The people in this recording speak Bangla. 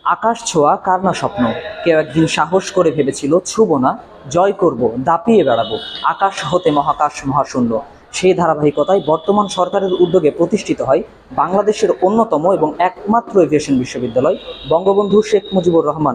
আকাশ ছোঁয়া কার না স্বপ্ন। কেউ একদিন সাহস করে ভেবেছিল ছুঁব না, জয় করব, দাপিয়ে বেড়াবো আকাশ হতে মহাকাশ মহাশূন্য। সেই ধারাবাহিকতায় বর্তমান সরকারের উদ্যোগে প্রতিষ্ঠিত হয় বাংলাদেশের অন্যতম এবং একমাত্র এভিয়েশন বিশ্ববিদ্যালয় বঙ্গবন্ধু শেখ মুজিবুর রহমান